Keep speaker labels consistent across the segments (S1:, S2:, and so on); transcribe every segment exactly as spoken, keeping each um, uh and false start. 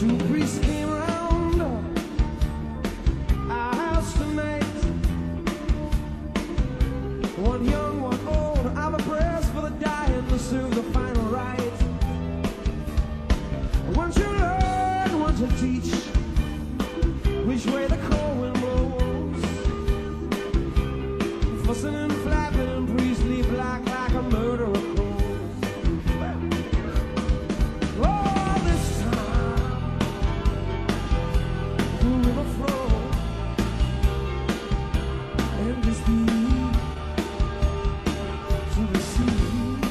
S1: Two priests came round our house tonight. One young, one old, our prayers for the dying to serve the final rite. One to learn, one to teach, which way the cold wind blows. Fussing and flapping and priestly black like a murderer crows. All this time, the river flows, and this beat to the sea.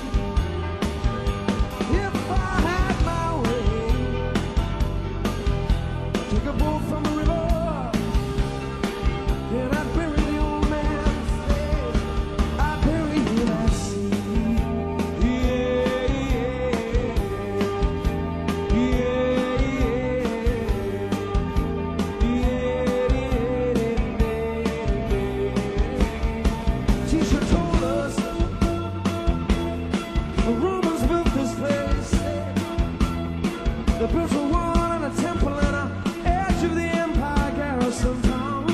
S1: If I had my way, take a boat from the river, and I'd bury the old man's face. I'd bury him at sea. Yeah, yeah, yeah, yeah. Teacher told us the Romans built this place. They built a wall and a temple and a edge of the empire garrison town.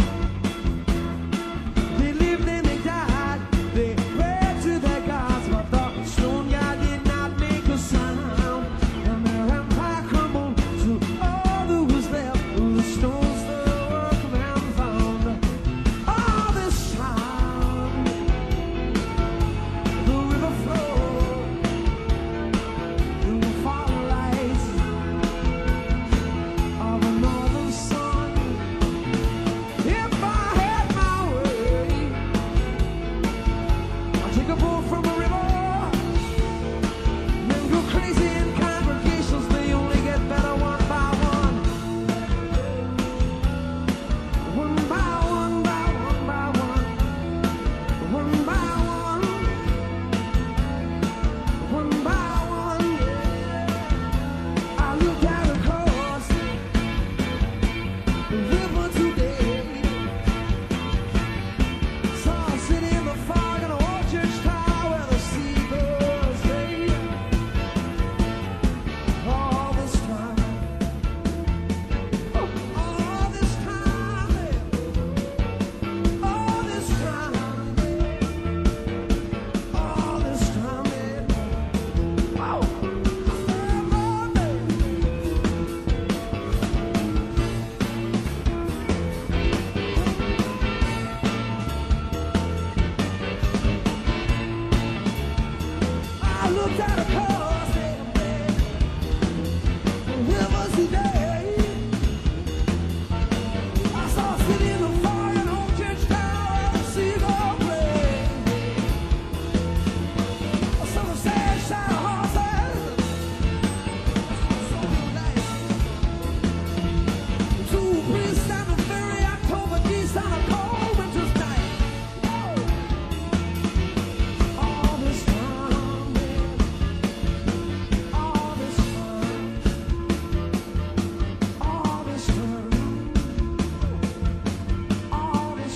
S1: They lived and they died, they prayed to their gods, but the stone god did not make a sound. And their empire crumbled to all that was left of the stones the workman found. All this time, the river flowed in the far light of a northern sun. If I had my way, I'd take a boat from the river. Men go crazy in congregations, they only get better one by one. One by one, by one, by one. One by one. One by one, yeah. I looked out across the river today. Saw a city in the fog and an old church tower where the seagulls lay. All this time, all this time, all this time, all this time, wow. I looked out across the rivers today. I saw a city in the fog and old church tower, the seagull play. I saw the sad side of horses, so nice. Two priests and a very October geese on a cold winter's night. All this time, all this time, all this time, all this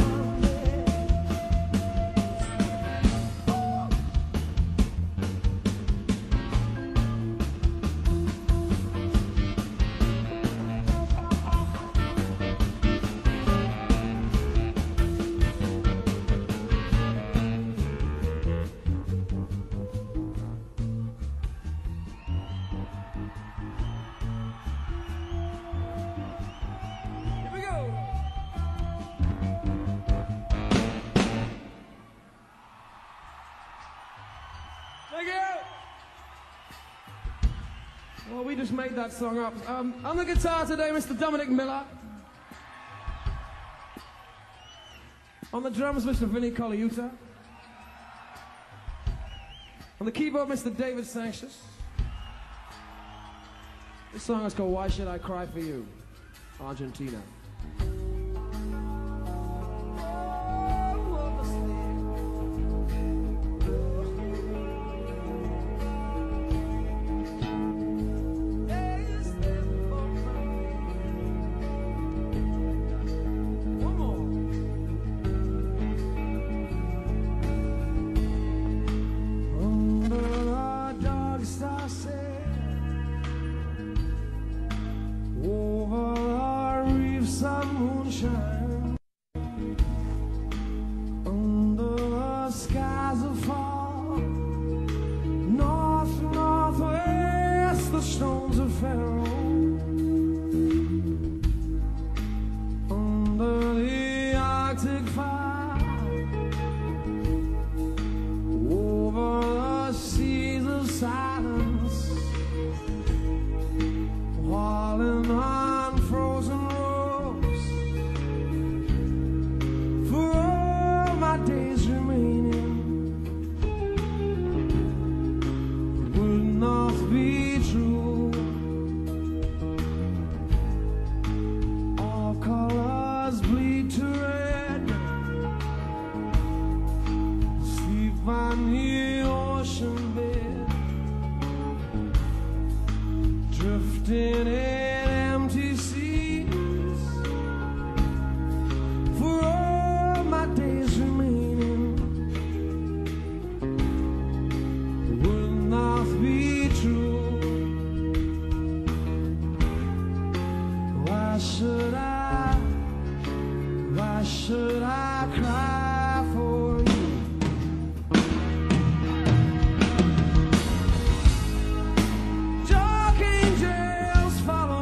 S1: Here we go. Thank you. Well, we just made that song up. Um, on the guitar today, Mister Dominic Miller. On the drums, Mister Vinnie Colaiuta. On the keyboard, Mister David Sanchez. This song is called Why Should I Cry For You, Argentina. some moonshine under the skies of fall. North, northwest, the stones of Pharaoh. Under the Arctic fire, over the seas of silence, hauling on frozen ropes. For all my days remaining, would not be true. All colors bleed to red. Sleep on the ocean bed, drifting in empty seas. For all my days remaining, would not be true. Why should I, why should I cry for you? Dark angels follow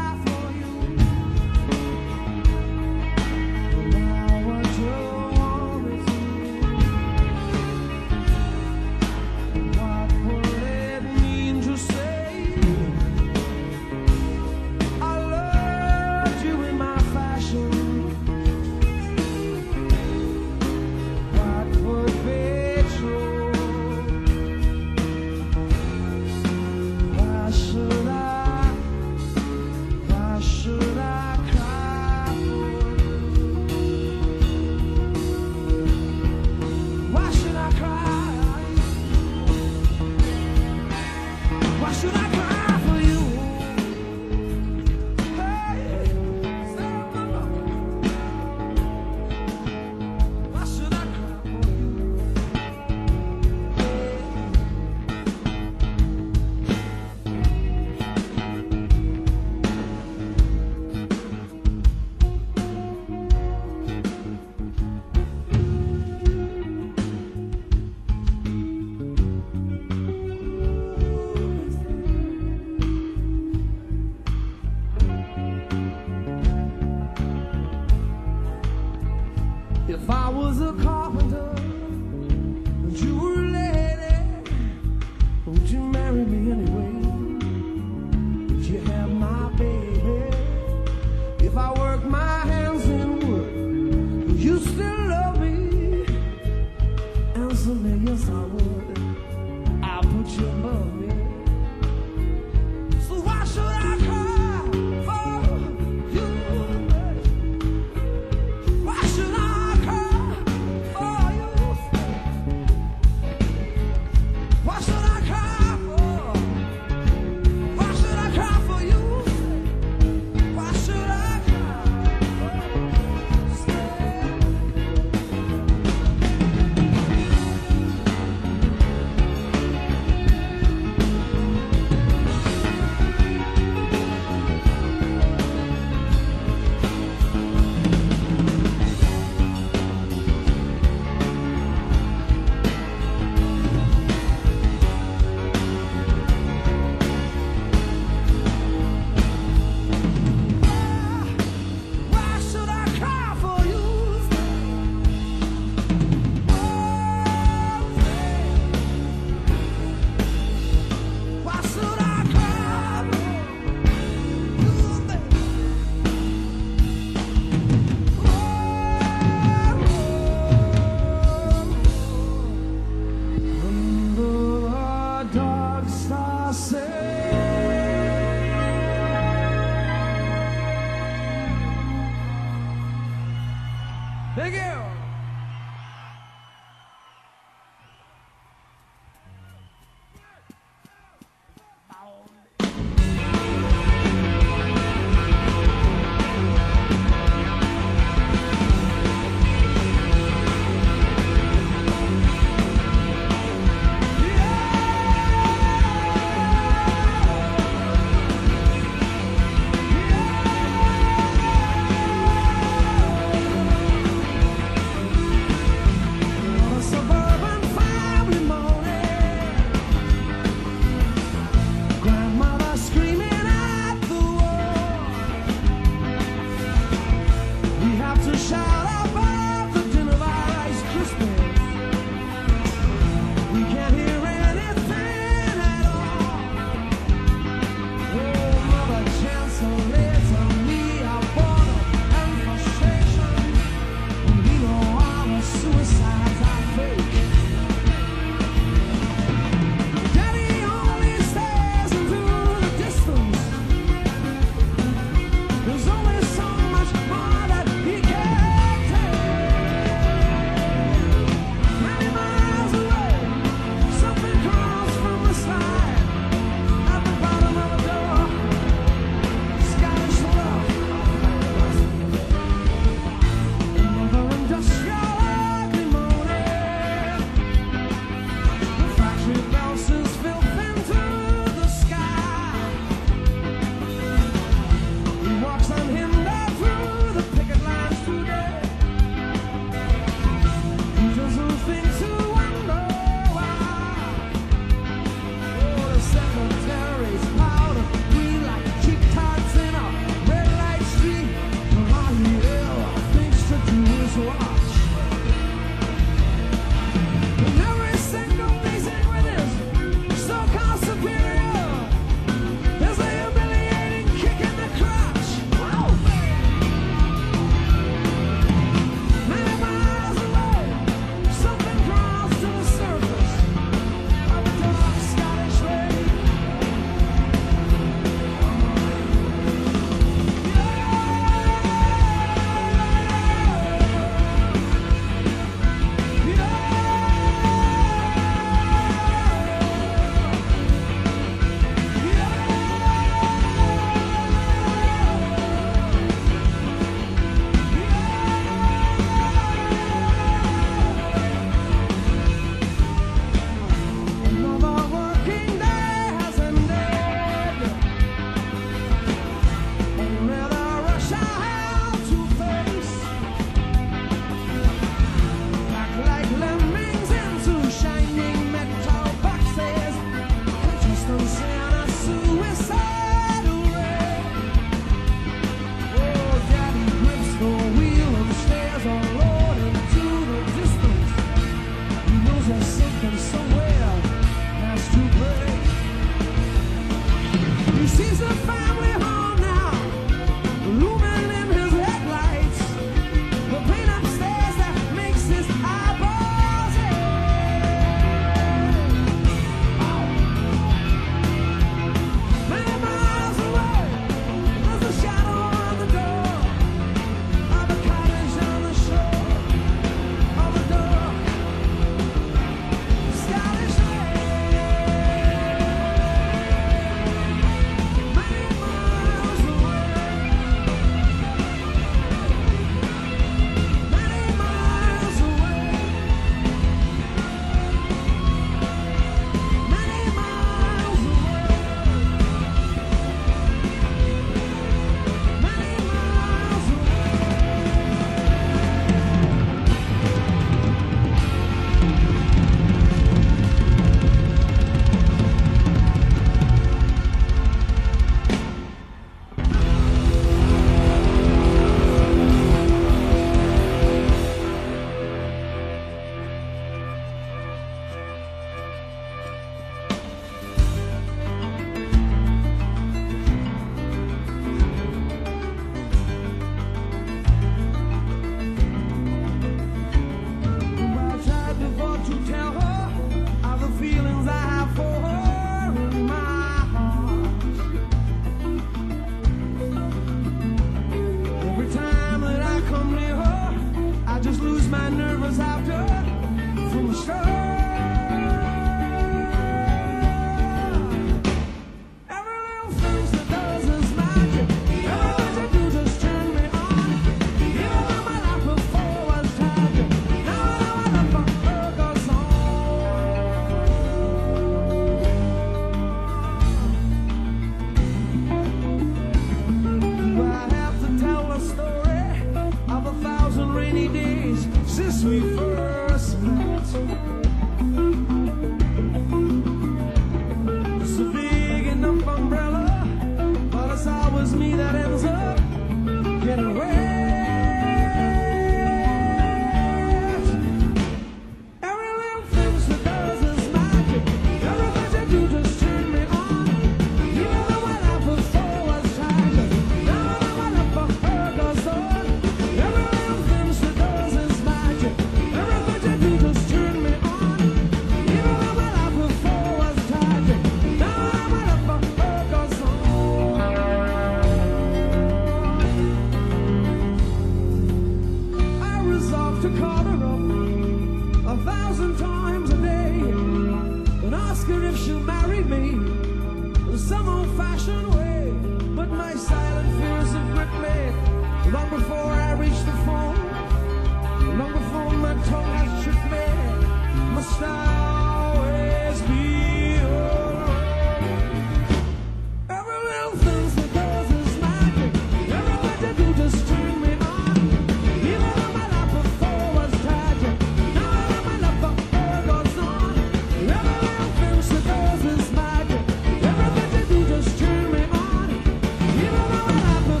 S1: old-fashioned way, but my silent fears have gripped me long before I reach the phone, long before my tongue has tripped me. Must I always be alone? Every little thing that does is magic. Everything you do just turn me on. Even though my life before was tragic, now that my life before goes on. Every little thing that does is magic. Everything you do just turn me on. Even though my life before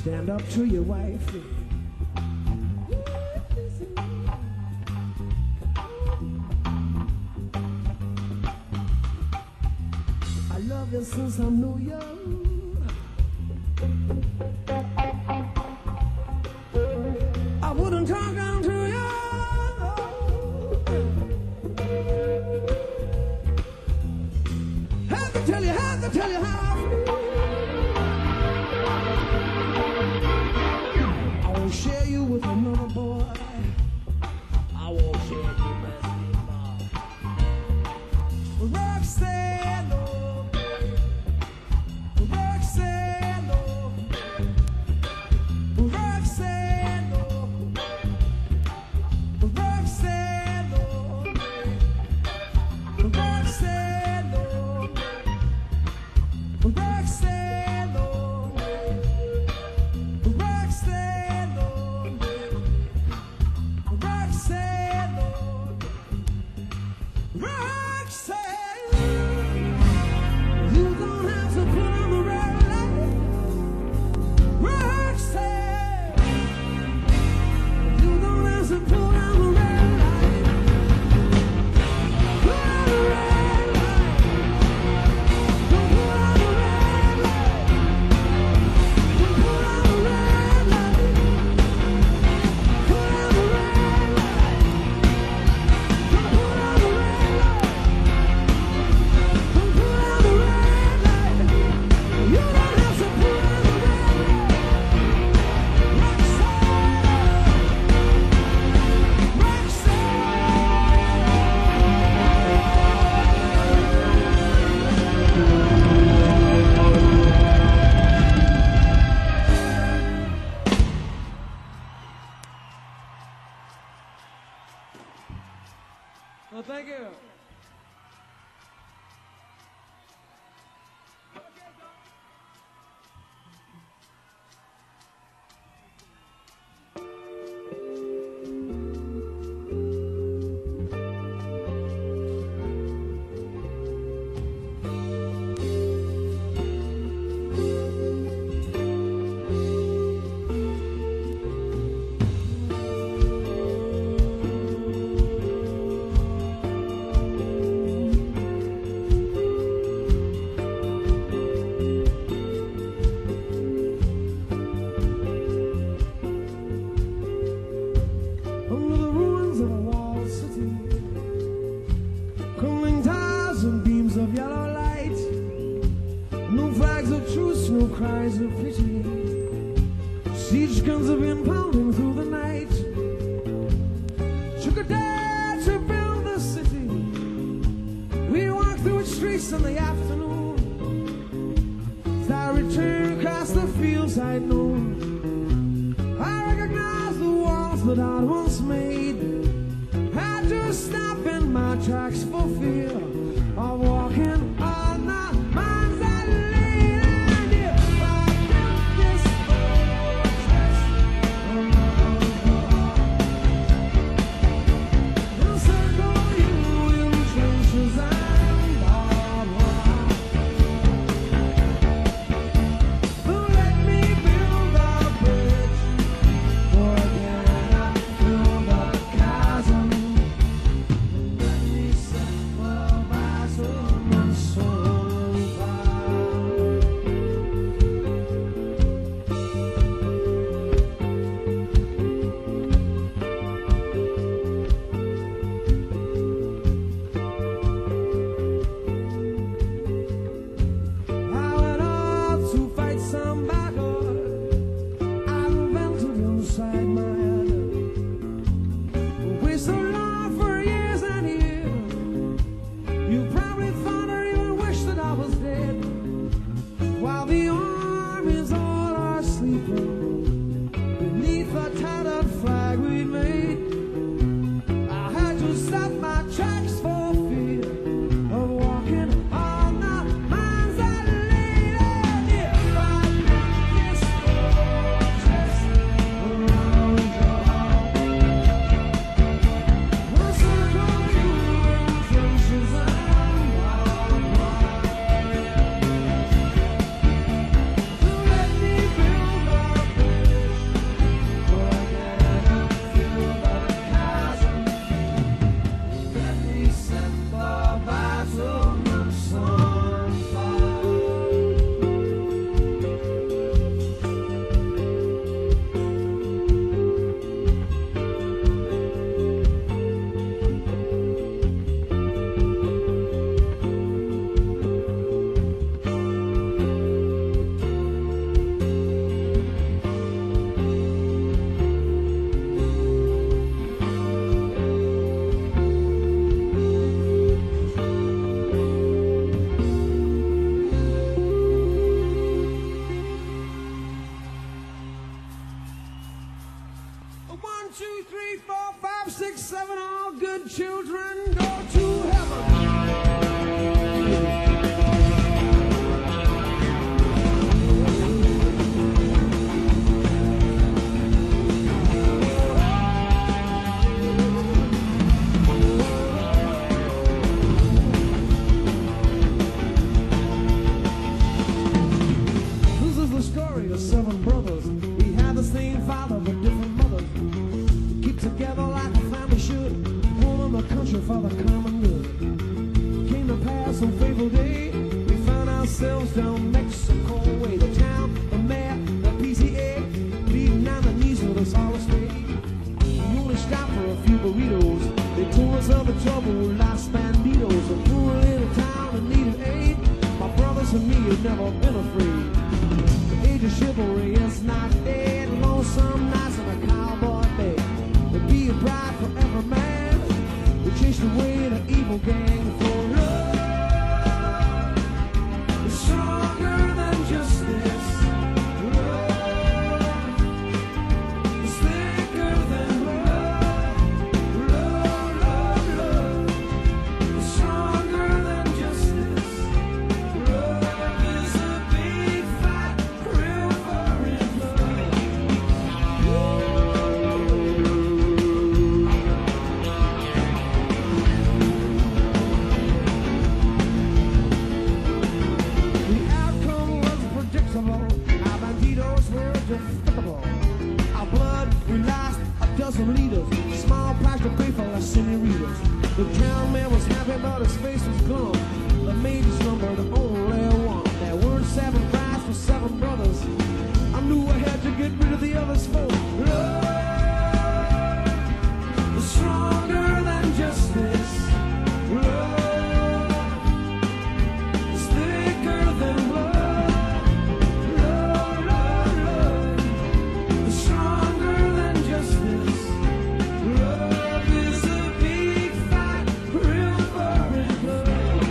S1: stand up to your wife. I love you since I knew you. I wouldn't talk down to you. Have to tell you, have to tell you how I feel. I won't share you with another boy. I won't share you with another boy. Roxanne, oh. Roxanne, oh. Roxanne, oh. Roxanne, oh. Roxanne, oh. Roxanne, oh. Roxanne, oh. Roxanne, oh. Roxanne, you don't have to put on the red light. Roxanne, you don't have to put on the red light. Put on the red light. Don't put on the red light. Don't put on the red light. Put on the red light. Don't put on the red light. Don't put on the red light. You don't have to put on the red light. Roxanne, well, thank you. Under the ruins of a walled city, crumbling towers and beams of yellow light, no flags of truce, no cries of pity. Siege guns have been pounding through the night. Took a day to build the city. We walked through its streets in the afternoon. As I returned across the fields I'd known, I recognized the walls that I'd once made. Had to stop in my tracks for fear of walking on the mines I laid. And if I built this fortress another war, they'll circle you in trenches and barbed wire. But let me build a bridge, for again I fill the chasm. Let me set well ourselves down Mexico way. The town, the mayor, the P C A, bleeding on the knees with us all stay. We only stopped for a few burritos. They told us of the trouble with Los Banditos. A poor little town in need of aid. My brothers and me have never been afraid. The age of chivalry is not dead. Lonesome nights in a cowboy bed. There'll be a bride for every man. We chased away the evil gang for love. It's stronger than just this. Love is thicker than blood. Love, love, love is stronger than just this. Love is a big fat river in blood. The outcome was predictable. Our banditos were despicable. Our blood, we lost a dozen liters. Small price to pay for our senoritas. The town man was happy, but his face was glum. The major's number, the only one. There weren't seven brides for seven brothers. I knew I had to get rid of the others for love. Is stronger than just this. Love is thicker than blood. Love, love, love is stronger than just this. Love is a big fat river in blood.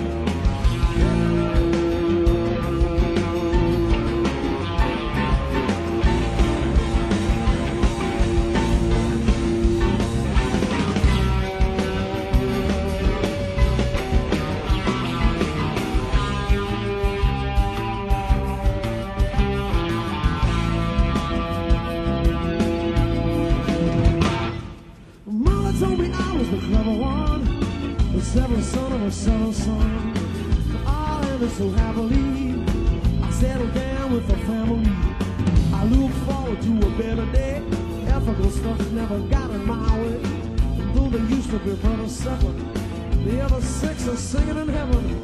S1: Mama told me I was the clever one, the seventh son of a seventh son. All ended so happily. I settled down with the family. I look forward to a better day. Ethical stuff never got in my way. And though they used to be brother seven, the other six are singing in heaven.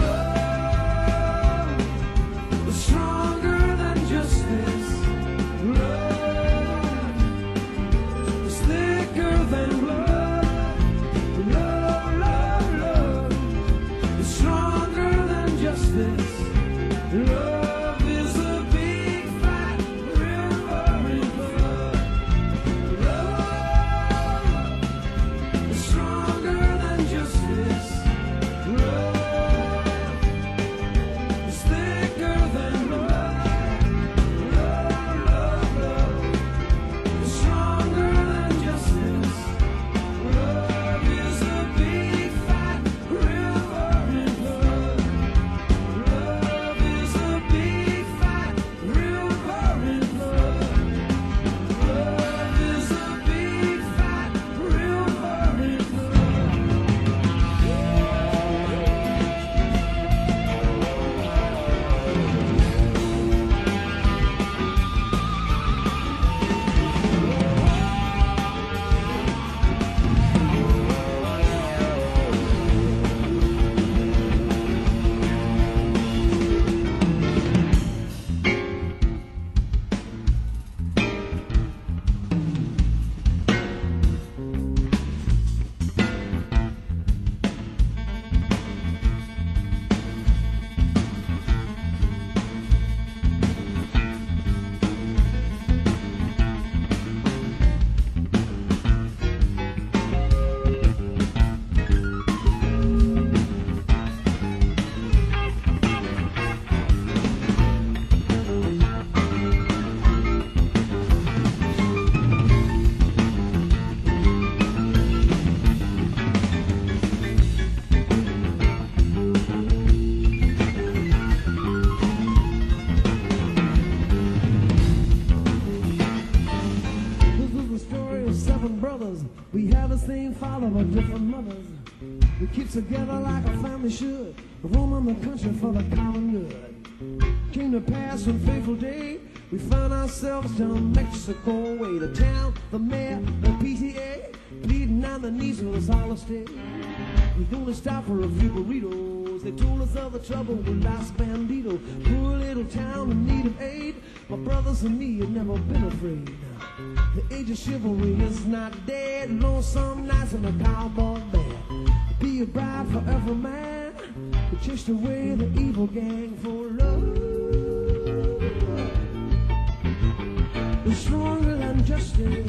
S1: Love is stronger than just this. Love is thicker than blood. Love, love, love is stronger than just this. Love is a big fat river in blood. Love is stronger than just this. Love is thicker than blood. Love, love, love is stronger than just this. Love is a big fat river in blood. Love is a big fat river in blood. Love is a big fat river in blood. This is the story of seven brothers. We have the same father but different mothers. We keep together like a family should, roaming the country for the common good. Came to pass one fateful day, we found ourselves down Mexico way. The town, the mayor, the P C A, bleeding on the knees with us all stay. We only stopped for a few burritos. Beatles. They told us of the trouble with Las Bandito, poor little town in need of aid. My brothers and me had never been afraid. The age of chivalry is not dead. Lonesome nights in a cowboy band. Be a bride for every man who chased away the evil gang for love. It's stronger than justice.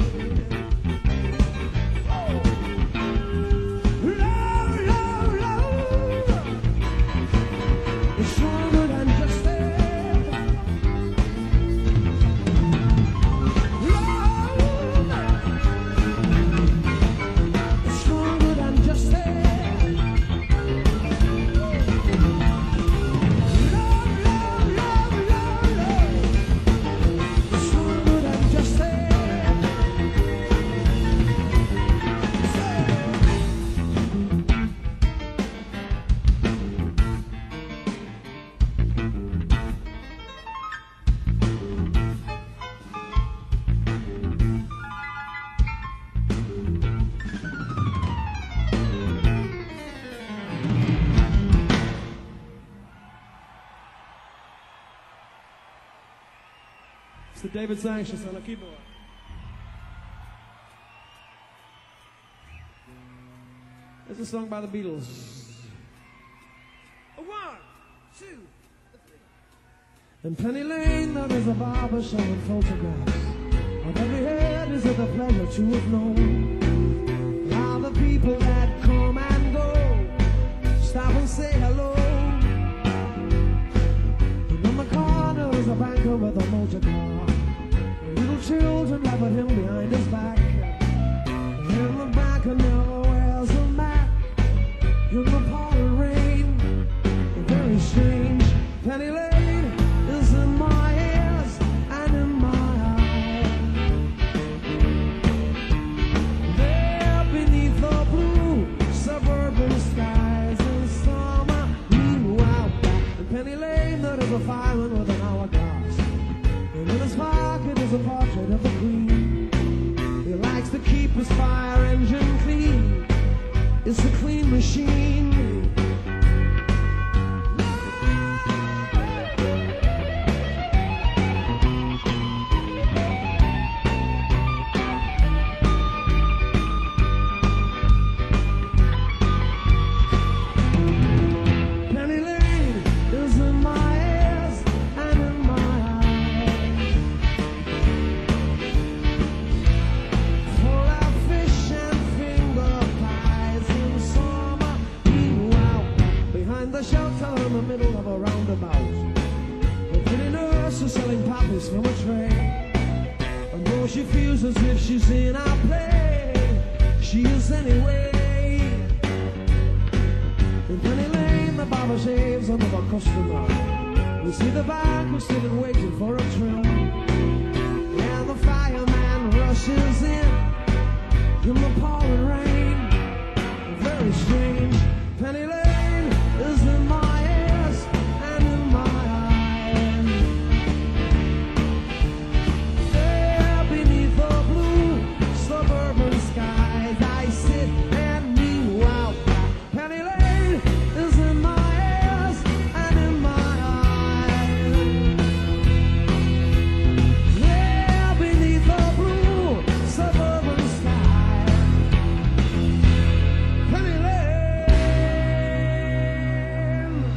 S1: It's the David Sanchez on the keyboard. It's a song by the Beatles. A one, two, three. In Penny Lane there is a barber showing photographs of every head. Is it a pleasure to have known all the people that come and go, stop and say hello. And on the corner is a banker with a motor car. Little children laugh at him behind his back. In the back and never wears a mat. In the pouring rain, very strange. Penny Lane is in my ears and in my eyes. There beneath the blue suburban skies in summer, meanwhile back in Penny Lane there is a fireman with an hourglass. And in his pocket is a portrait of the Queen. He likes to keep his fire engine clean. It's a clean machine. From a tray, and though she feels as if she's in our play, she is anyway. In Penny Lane, the barber shaves another customer. We see the banker sitting waiting for a trim, and the fireman rushes in in the pouring rain. Very strange. Penny Lane is in my ears and in my Penny Lane.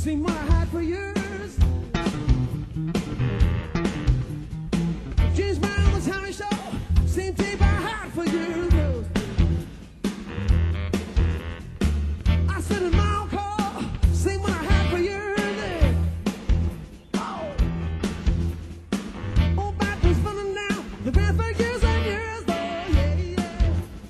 S1: seen what I had for years. James Brown was Harry Shaw, same tape I had for years. I said in my own car, same what I had for years. Oh, oh, back was running down the band for years and years. Oh, yeah, yeah.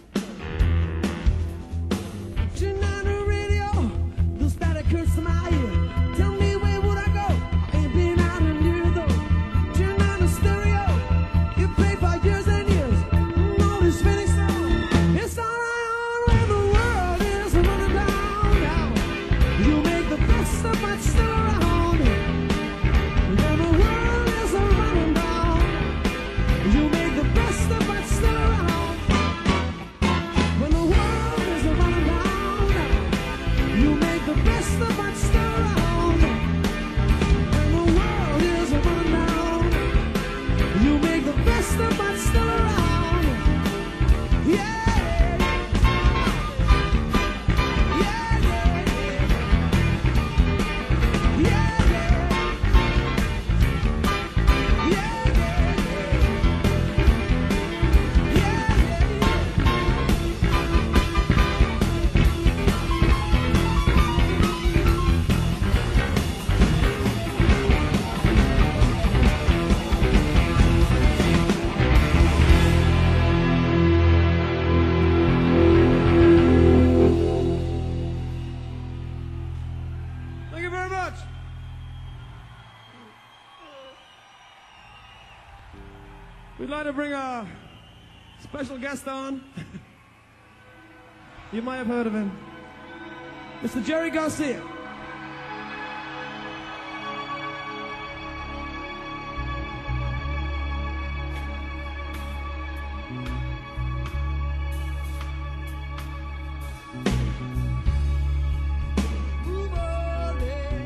S1: Turn on the radio, the static hurts to my ear. Tell me where would I go? I ain't been out in years though. Turn on the stereo, you play for years and years. No, this Phoenix song, it's all I own when the world is running down now. You make the best of what's still around. When the world is running down, you make the best of what's still around. When the world is running down, you make the best of what's still around. When the world is running down, you make the best of what's still around. Yeah. Yeah, yeah, yeah. Yeah, yeah. Yeah, yeah, yeah. Thank you very much. We'd like to bring a special guest on. You might have heard of him. Mister Jerry Garcia. Move on, yeah.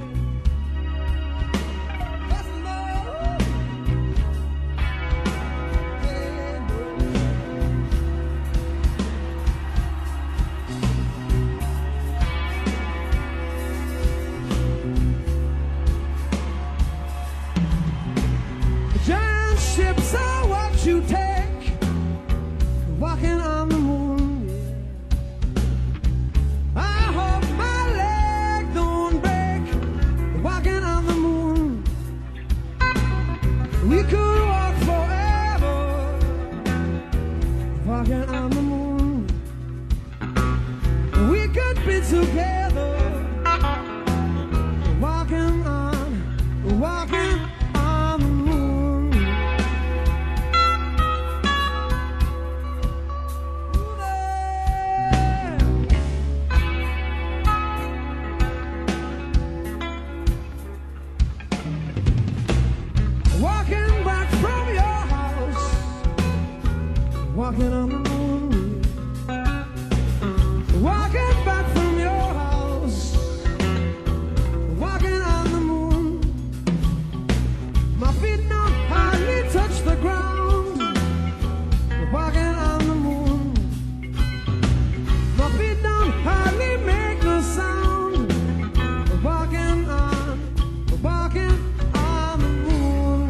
S1: That's the Lord. Yeah, giant ships are what you take, walking on the moon. Yeah. I hope my leg don't break, walking on the moon. We could walk forever, walking on the moon. We could be together, walking on, walking on the moon. Ooh, there. Walking back from your house, walking on the moon. Walking back from your house, walking on the moon. My feet now hardly touch the ground, walking on the moon. My feet don't hardly make no sound, walking on, walking on the moon.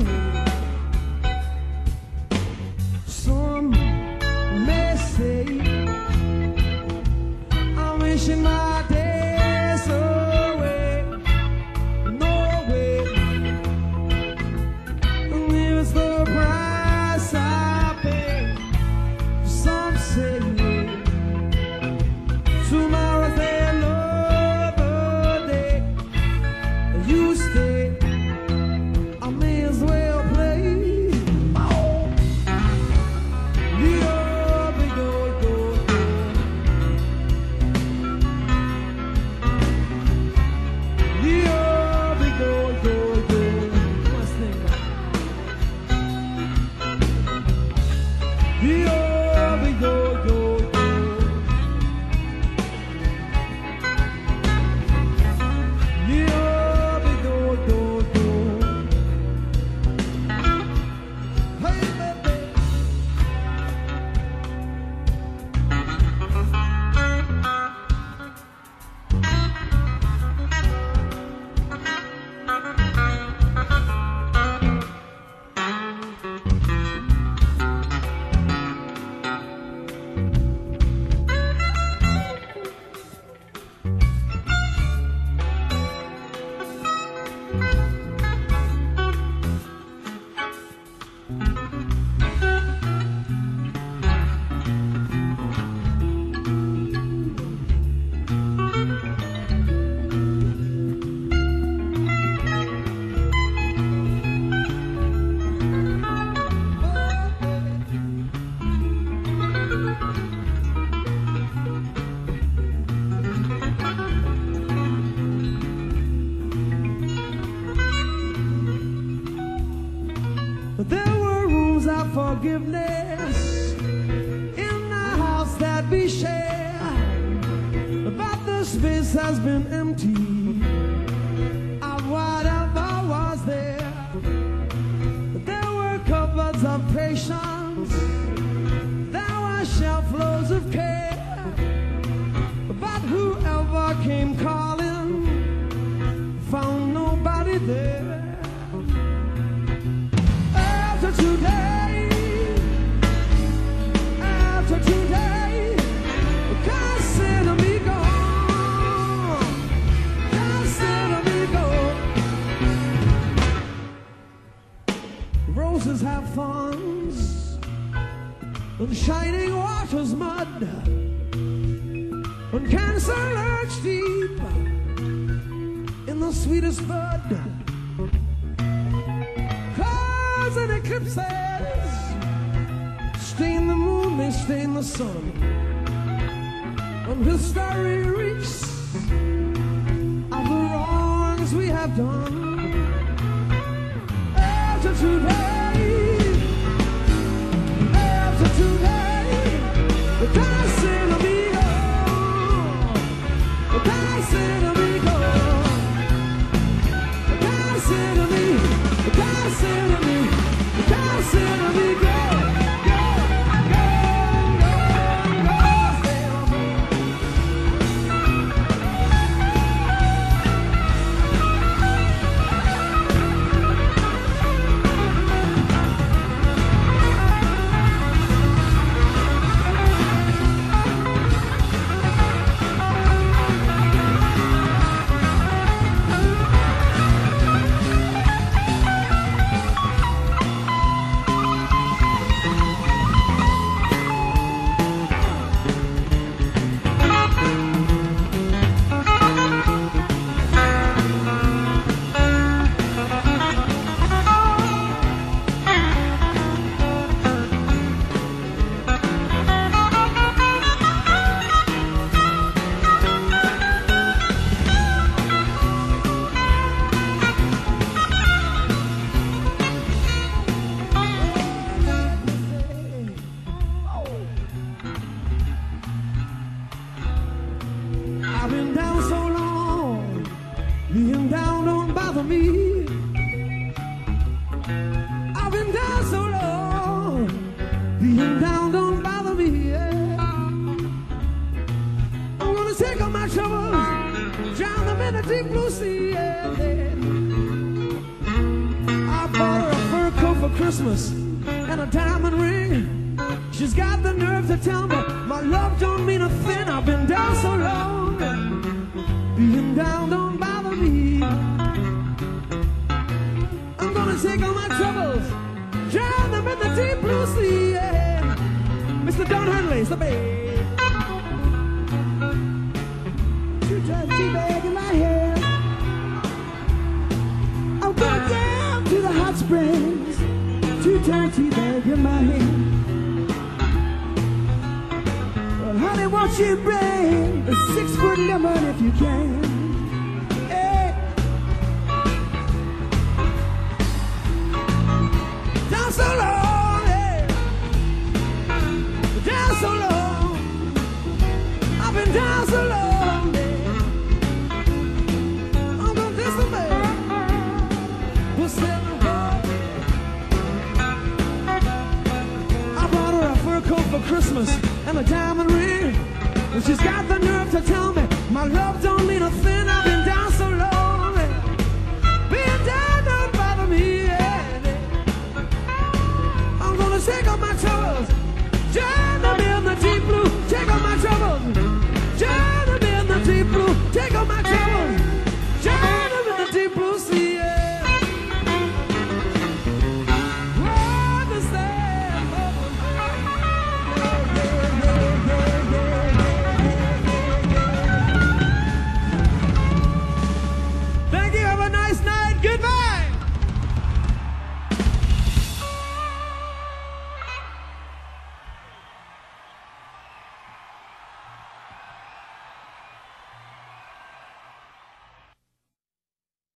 S1: Some may say I'm wishing my days away. No way. It's the price I pay. Some say tomorrow's another day. You stay, I may as well play. Oh. Yeah, big old, old, old. forgiveness in the house that we share, but the space has been empty of whatever was there. There were cupboards of patience, there were shelf loads of care, but whoever came calling found nobody there. After today, after today, consider me gone, consider me gone. Roses have thorns, and shining water's mud, and cancer lurks deep in the sweetest bud. Clouds and eclipses stain the moon, they stain the sun, and history reeks of the wrongs we have done. After today, after today, the consider me gone, the consider me gone, the consider me, the consider me, the consider me gone. I've been down so long, being down don't bother me. I've been down so long, being down don't bother me. Yeah. I'm gonna take all my troubles, drown them in the deep blue sea. Yeah, yeah. I bought her a fur coat for Christmas and a diamond ring. She's got the nerve to tell me my love don't mean a thing. I've been down so long, being down don't bother me. I'm gonna take all my troubles, drown them in the deep blue sea. Yeah. Mister Don Henley's the babe. Two times tea bag in my hand. I'm going down to the hot springs. Two times tea bag in my hand. Honey, won't you bring a six-foot lemon if you can? Hey. Down so long, hey. Down so long. I've been down so long, hey. I'm gonna diss the man who's selling gold. I bought her a fur coat for Christmas and a diamond ring. And she's got the nerve to tell me my love don't mean a thing.